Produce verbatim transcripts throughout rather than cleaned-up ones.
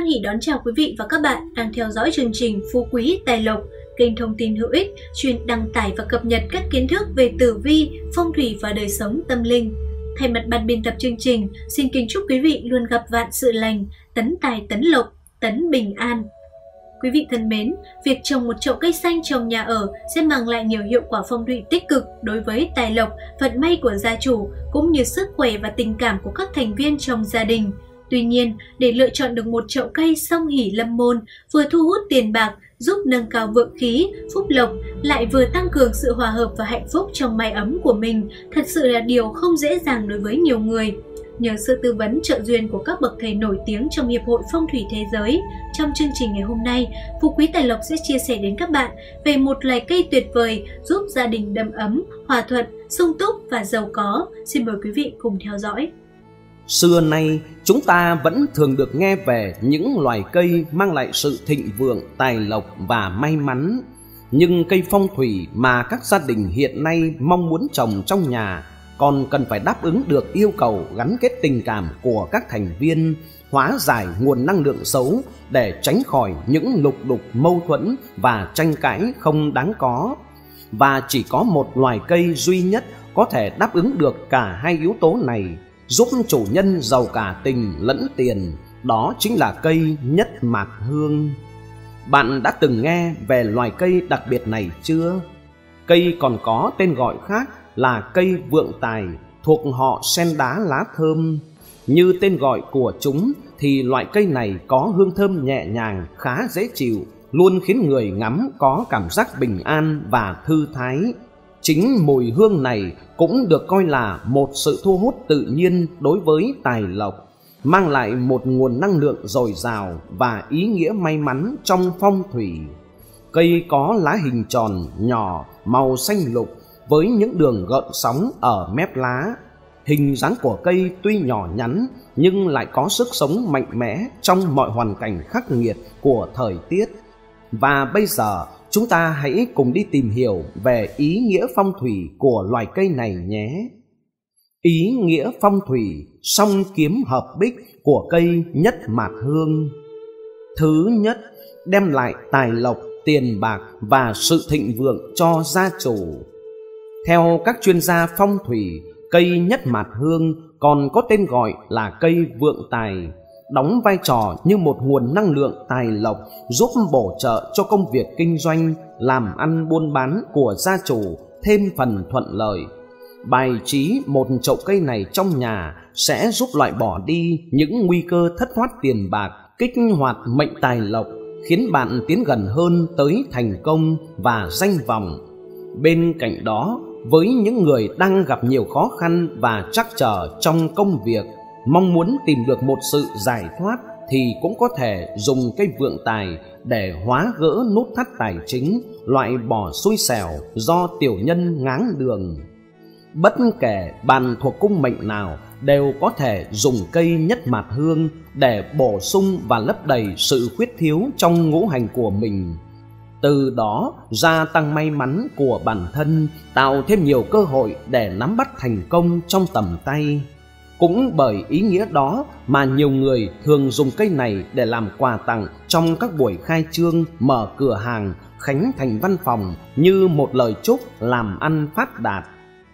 hoan hỉ đón chào quý vị và các bạn đang theo dõi chương trình Phú Quý Tài Lộc, kênh thông tin hữu ích chuyên đăng tải và cập nhật các kiến thức về tử vi, phong thủy và đời sống tâm linh. Thay mặt ban biên tập chương trình, xin kính chúc quý vị luôn gặp vạn sự lành, tấn tài tấn lộc, tấn bình an. Quý vị thân mến, việc trồng một chậu cây xanh trong nhà ở sẽ mang lại nhiều hiệu quả phong thủy tích cực đối với tài lộc, vận may của gia chủ cũng như sức khỏe và tình cảm của các thành viên trong gia đình. Tuy nhiên, để lựa chọn được một chậu cây song hỷ lâm môn, vừa thu hút tiền bạc, giúp nâng cao vượng khí, phúc lộc, lại vừa tăng cường sự hòa hợp và hạnh phúc trong mái ấm của mình, thật sự là điều không dễ dàng đối với nhiều người. Nhờ sự tư vấn trợ duyên của các bậc thầy nổi tiếng trong Hiệp hội Phong thủy Thế giới, trong chương trình ngày hôm nay, Phú Quý Tài Lộc sẽ chia sẻ đến các bạn về một loài cây tuyệt vời giúp gia đình đầm ấm, hòa thuận, sung túc và giàu có. Xin mời quý vị cùng theo dõi. Xưa nay, chúng ta vẫn thường được nghe về những loài cây mang lại sự thịnh vượng, tài lộc và may mắn. Nhưng cây phong thủy mà các gia đình hiện nay mong muốn trồng trong nhà còn cần phải đáp ứng được yêu cầu gắn kết tình cảm của các thành viên, hóa giải nguồn năng lượng xấu để tránh khỏi những lục đục mâu thuẫn và tranh cãi không đáng có. Và chỉ có một loài cây duy nhất có thể đáp ứng được cả hai yếu tố này, giúp chủ nhân giàu cả tình lẫn tiền, đó chính là cây nhất mạc hương. Bạn đã từng nghe về loài cây đặc biệt này chưa? Cây còn có tên gọi khác là cây vượng tài, thuộc họ sen đá lá thơm. Như tên gọi của chúng thì loại cây này có hương thơm nhẹ nhàng, khá dễ chịu, luôn khiến người ngắm có cảm giác bình an và thư thái. Chính mùi hương này cũng được coi là một sự thu hút tự nhiên đối với tài lộc, mang lại một nguồn năng lượng dồi dào và ý nghĩa may mắn trong phong thủy. Cây có lá hình tròn, nhỏ, màu xanh lục với những đường gợn sóng ở mép lá. Hình dáng của cây tuy nhỏ nhắn nhưng lại có sức sống mạnh mẽ trong mọi hoàn cảnh khắc nghiệt của thời tiết. Và bây giờ chúng ta hãy cùng đi tìm hiểu về ý nghĩa phong thủy của loài cây này nhé. Ý nghĩa phong thủy song kiếm hợp bích của cây nhất mạc hương. Thứ nhất, đem lại tài lộc, tiền bạc và sự thịnh vượng cho gia chủ. Theo các chuyên gia phong thủy, cây nhất mạc hương còn có tên gọi là cây vượng tài, đóng vai trò như một nguồn năng lượng tài lộc, giúp bổ trợ cho công việc kinh doanh, làm ăn buôn bán của gia chủ thêm phần thuận lợi. Bài trí một chậu cây này trong nhà sẽ giúp loại bỏ đi những nguy cơ thất thoát tiền bạc, kích hoạt mệnh tài lộc, khiến bạn tiến gần hơn tới thành công và danh vọng. Bên cạnh đó, với những người đang gặp nhiều khó khăn và trắc trở trong công việc, mong muốn tìm được một sự giải thoát thì cũng có thể dùng cây vượng tài để hóa gỡ nút thắt tài chính, loại bỏ xui xẻo do tiểu nhân ngáng đường. Bất kể bạn thuộc cung mệnh nào đều có thể dùng cây nhất mạc hương để bổ sung và lấp đầy sự khuyết thiếu trong ngũ hành của mình. Từ đó gia tăng may mắn của bản thân, tạo thêm nhiều cơ hội để nắm bắt thành công trong tầm tay. Cũng bởi ý nghĩa đó mà nhiều người thường dùng cây này để làm quà tặng trong các buổi khai trương, mở cửa hàng, khánh thành văn phòng như một lời chúc làm ăn phát đạt.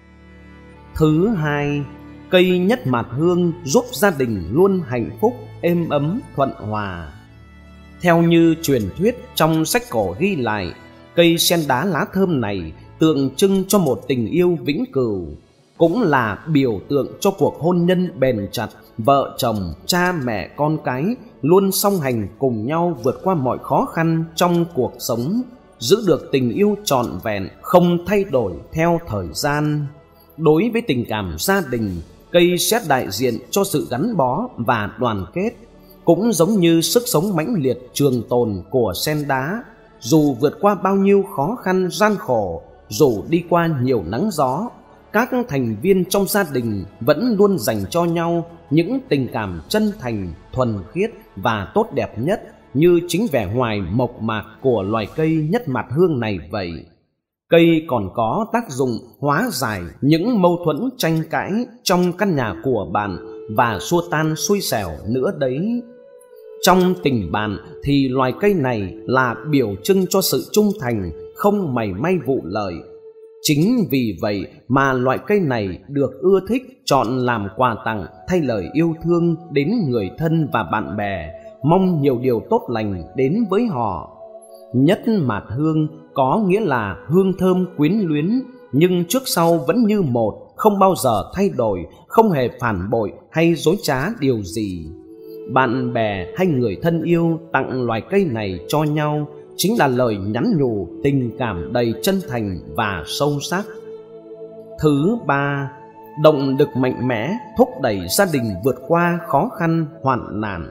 Thứ hai, cây nhất mạc hương giúp gia đình luôn hạnh phúc, êm ấm, thuận hòa. Theo như truyền thuyết trong sách cổ ghi lại, cây sen đá lá thơm này tượng trưng cho một tình yêu vĩnh cửu, cũng là biểu tượng cho cuộc hôn nhân bền chặt, vợ chồng, cha mẹ con cái luôn song hành cùng nhau vượt qua mọi khó khăn trong cuộc sống, giữ được tình yêu trọn vẹn, không thay đổi theo thời gian. Đối với tình cảm gia đình, cây sẽ đại diện cho sự gắn bó và đoàn kết, cũng giống như sức sống mãnh liệt trường tồn của sen đá. Dù vượt qua bao nhiêu khó khăn gian khổ, dù đi qua nhiều nắng gió, các thành viên trong gia đình vẫn luôn dành cho nhau những tình cảm chân thành, thuần khiết và tốt đẹp nhất, như chính vẻ ngoài mộc mạc của loài cây nhất mạc hương này vậy. Cây còn có tác dụng hóa giải những mâu thuẫn tranh cãi trong căn nhà của bạn và xua tan xui xẻo nữa đấy. Trong tình bạn thì loài cây này là biểu trưng cho sự trung thành, không mảy may vụ lợi. Chính vì vậy mà loại cây này được ưa thích chọn làm quà tặng thay lời yêu thương đến người thân và bạn bè, mong nhiều điều tốt lành đến với họ. Nhất mạt hương có nghĩa là hương thơm quyến luyến, nhưng trước sau vẫn như một, không bao giờ thay đổi, không hề phản bội hay dối trá điều gì. Bạn bè hay người thân yêu tặng loài cây này cho nhau chính là lời nhắn nhủ tình cảm đầy chân thành và sâu sắc. Thứ ba, động lực mạnh mẽ thúc đẩy gia đình vượt qua khó khăn hoạn nạn.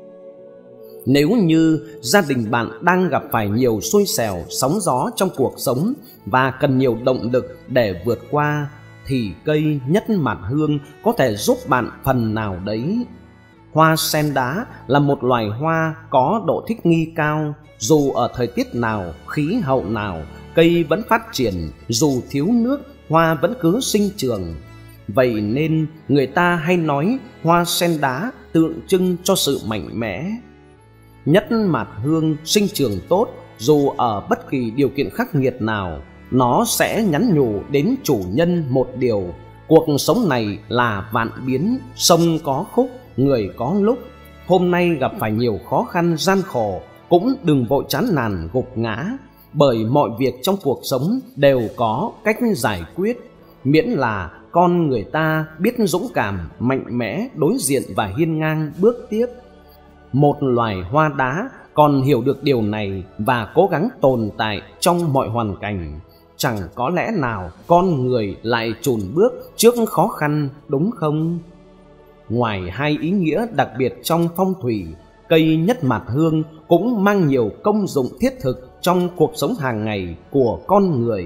Nếu như gia đình bạn đang gặp phải nhiều xui xẻo, sóng gió trong cuộc sống và cần nhiều động lực để vượt qua, thì cây nhất mạt hương có thể giúp bạn phần nào đấy. Hoa sen đá là một loài hoa có độ thích nghi cao. Dù ở thời tiết nào, khí hậu nào, cây vẫn phát triển, dù thiếu nước, hoa vẫn cứ sinh trưởng. Vậy nên người ta hay nói hoa sen đá tượng trưng cho sự mạnh mẽ. Nhất mạt hương sinh trưởng tốt, dù ở bất kỳ điều kiện khắc nghiệt nào, nó sẽ nhắn nhủ đến chủ nhân một điều: cuộc sống này là vạn biến, sông có khúc, người có lúc. Hôm nay gặp phải nhiều khó khăn gian khổ, cũng đừng vội chán nản gục ngã, bởi mọi việc trong cuộc sống đều có cách giải quyết, miễn là con người ta biết dũng cảm, mạnh mẽ đối diện và hiên ngang bước tiếp. Một loài hoa đá còn hiểu được điều này và cố gắng tồn tại trong mọi hoàn cảnh. Chẳng có lẽ nào con người lại chùn bước trước khó khăn, đúng không? Ngoài hai ý nghĩa đặc biệt trong phong thủy, cây nhất mạt hương cũng mang nhiều công dụng thiết thực trong cuộc sống hàng ngày của con người.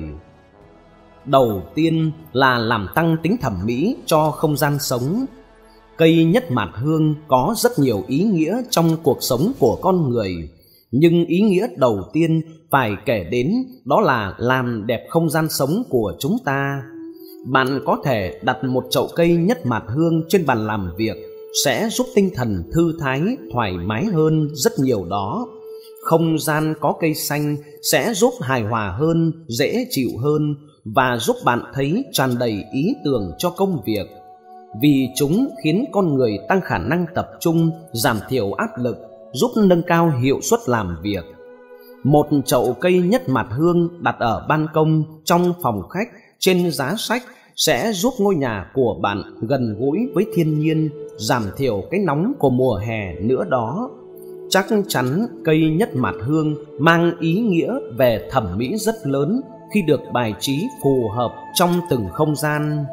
Đầu tiên là làm tăng tính thẩm mỹ cho không gian sống. Cây nhất mạt hương có rất nhiều ý nghĩa trong cuộc sống của con người, nhưng ý nghĩa đầu tiên phải kể đến đó là làm đẹp không gian sống của chúng ta. Bạn có thể đặt một chậu cây nhất mạt hương trên bàn làm việc, sẽ giúp tinh thần thư thái, thoải mái hơn rất nhiều đó. Không gian có cây xanh sẽ giúp hài hòa hơn, dễ chịu hơn và giúp bạn thấy tràn đầy ý tưởng cho công việc, vì chúng khiến con người tăng khả năng tập trung, giảm thiểu áp lực, giúp nâng cao hiệu suất làm việc. Một chậu cây nhất mạt hương đặt ở ban công, trong phòng khách, trên giá sách sẽ giúp ngôi nhà của bạn gần gũi với thiên nhiên, giảm thiểu cái nóng của mùa hè nữa đó. Chắc chắn cây nhất mạt hương mang ý nghĩa về thẩm mỹ rất lớn khi được bài trí phù hợp trong từng không gian.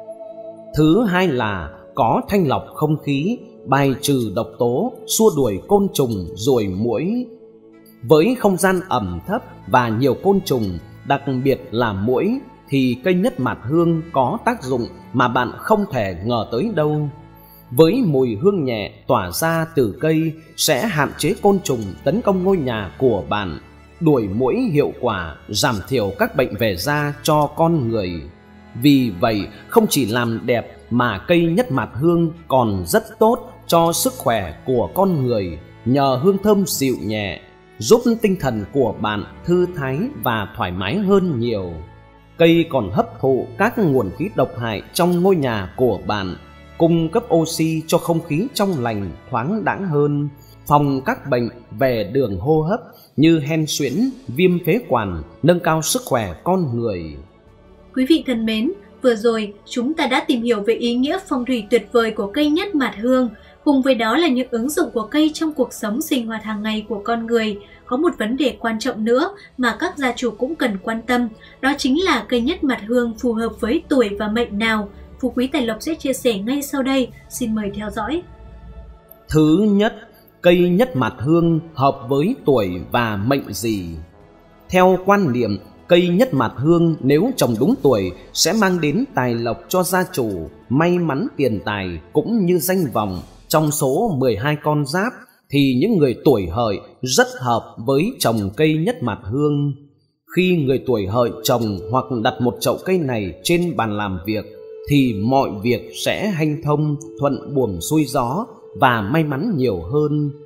Thứ hai là có thanh lọc không khí, bài trừ độc tố, xua đuổi côn trùng, ruồi muỗi. Với không gian ẩm thấp và nhiều côn trùng, đặc biệt là muỗi, thì cây nhất mạt hương có tác dụng mà bạn không thể ngờ tới đâu. Với mùi hương nhẹ tỏa ra từ cây sẽ hạn chế côn trùng tấn công ngôi nhà của bạn, đuổi muỗi hiệu quả, giảm thiểu các bệnh về da cho con người. Vì vậy, không chỉ làm đẹp mà cây nhất mạt hương còn rất tốt cho sức khỏe của con người, nhờ hương thơm dịu nhẹ, giúp tinh thần của bạn thư thái và thoải mái hơn nhiều. Cây còn hấp thụ các nguồn khí độc hại trong ngôi nhà của bạn, cung cấp oxy cho không khí trong lành, thoáng đãng hơn, phòng các bệnh về đường hô hấp như hen suyễn, viêm phế quản, nâng cao sức khỏe con người. Quý vị thân mến, vừa rồi chúng ta đã tìm hiểu về ý nghĩa phong thủy tuyệt vời của cây nhất mạt hương, cùng với đó là những ứng dụng của cây trong cuộc sống sinh hoạt hàng ngày của con người. Có một vấn đề quan trọng nữa mà các gia chủ cũng cần quan tâm, đó chính là cây nhất mạt hương phù hợp với tuổi và mệnh nào. Phú Quý Tài Lộc sẽ chia sẻ ngay sau đây, xin mời theo dõi. Thứ nhất, cây nhất mạt hương hợp với tuổi và mệnh gì? Theo quan niệm, cây nhất mạt hương nếu trồng đúng tuổi sẽ mang đến tài lộc cho gia chủ, may mắn tiền tài cũng như danh vọng. Trong số mười hai con giáp thì những người tuổi hợi rất hợp với trồng cây nhất mạt hương. Khi người tuổi hợi trồng hoặc đặt một chậu cây này trên bàn làm việc thì mọi việc sẽ hanh thông, thuận buồm xuôi gió và may mắn nhiều hơn.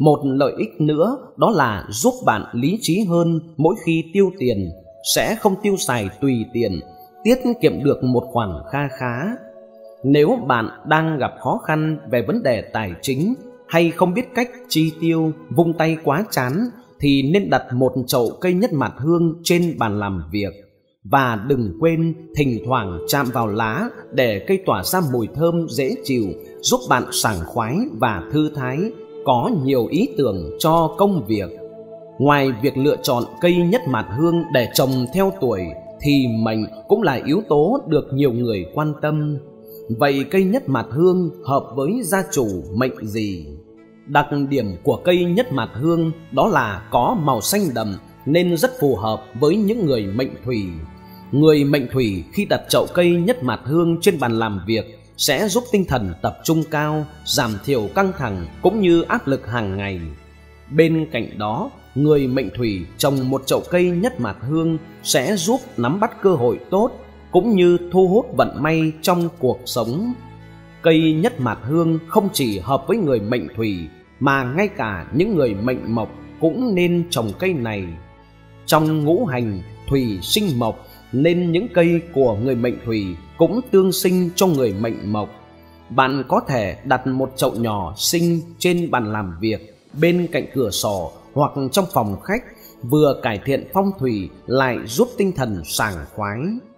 Một lợi ích nữa đó là giúp bạn lý trí hơn mỗi khi tiêu tiền, sẽ không tiêu xài tùy tiền, tiết kiệm được một khoản kha khá. Nếu bạn đang gặp khó khăn về vấn đề tài chính hay không biết cách chi tiêu, vung tay quá chán, thì nên đặt một chậu cây nhất mạt hương trên bàn làm việc. Và đừng quên thỉnh thoảng chạm vào lá để cây tỏa ra mùi thơm dễ chịu, giúp bạn sảng khoái và thư thái, có nhiều ý tưởng cho công việc. Ngoài việc lựa chọn cây nhất mạt hương để trồng theo tuổi, thì mệnh cũng là yếu tố được nhiều người quan tâm. Vậy cây nhất mạt hương hợp với gia chủ mệnh gì? Đặc điểm của cây nhất mạt hương đó là có màu xanh đậm, nên rất phù hợp với những người mệnh thủy. Người mệnh thủy khi đặt chậu cây nhất mạt hương trên bàn làm việc sẽ giúp tinh thần tập trung cao, giảm thiểu căng thẳng cũng như áp lực hàng ngày. Bên cạnh đó, người mệnh thủy trồng một chậu cây nhất mạt hương sẽ giúp nắm bắt cơ hội tốt cũng như thu hút vận may trong cuộc sống. Cây nhất mạt hương không chỉ hợp với người mệnh thủy mà ngay cả những người mệnh mộc cũng nên trồng cây này. Trong ngũ hành thủy sinh mộc nên những cây của người mệnh thủy cũng tương sinh cho người mệnh mộc. Bạn có thể đặt một chậu nhỏ xinh trên bàn làm việc, bên cạnh cửa sổ hoặc trong phòng khách, vừa cải thiện phong thủy lại giúp tinh thần sảng khoái.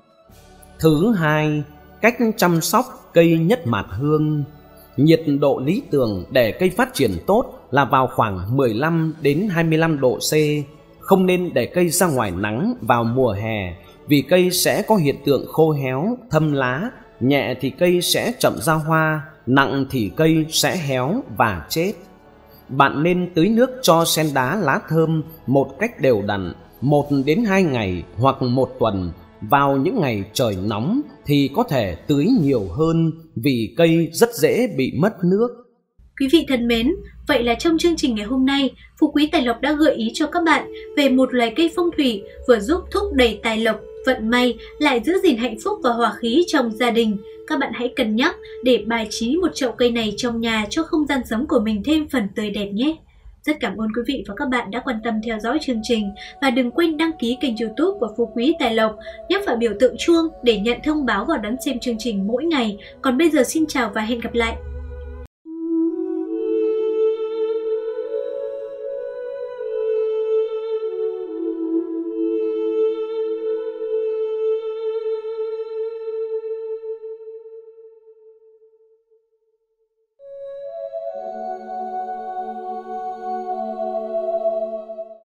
Thứ hai, cách chăm sóc cây nhất mạt hương. Nhiệt độ lý tưởng để cây phát triển tốt là vào khoảng mười lăm đến hai mươi lăm độ C. Không nên để cây ra ngoài nắng vào mùa hè, vì cây sẽ có hiện tượng khô héo, thâm lá, nhẹ thì cây sẽ chậm ra hoa, nặng thì cây sẽ héo và chết. Bạn nên tưới nước cho sen đá lá thơm một cách đều đặn, một đến hai ngày hoặc một tuần. Vào những ngày trời nóng thì có thể tưới nhiều hơn vì cây rất dễ bị mất nước. Quý vị thân mến, vậy là trong chương trình ngày hôm nay, Phú Quý Tài Lộc đã gợi ý cho các bạn về một loài cây phong thủy vừa giúp thúc đẩy tài lộc, vận may, lại giữ gìn hạnh phúc và hòa khí trong gia đình. Các bạn hãy cân nhắc để bài trí một chậu cây này trong nhà cho không gian sống của mình thêm phần tươi đẹp nhé. Rất cảm ơn quý vị và các bạn đã quan tâm theo dõi chương trình, và đừng quên đăng ký kênh YouTube của Phú Quý Tài Lộc, nhấp vào biểu tượng chuông để nhận thông báo và đón xem chương trình mỗi ngày. Còn bây giờ xin chào và hẹn gặp lại.